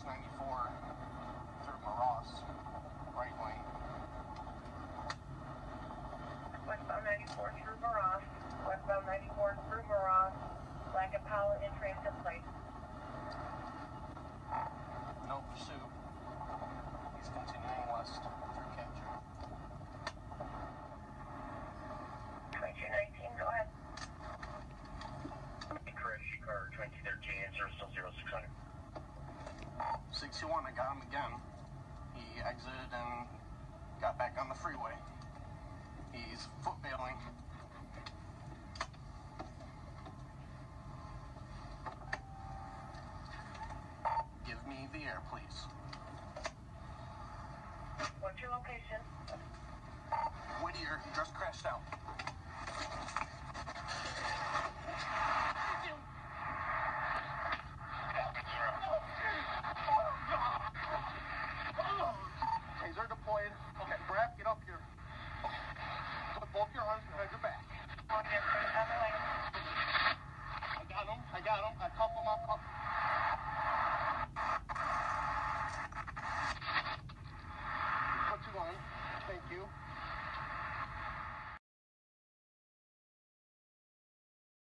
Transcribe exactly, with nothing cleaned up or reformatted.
ninety-four through Maross, right lane. Westbound ninety-four through Maross, westbound ninety-four through Maross, Black Impala in transit place. No pursuit. He's continuing west through Capture. twenty-two nineteen, go ahead. Correction car twenty thirteen, answer still zero six hundred. sixty-one, I got him again. He exited and got back on the freeway. He's foot bailing. Give me the air, please. What's your location? Whittier, he just crashed out.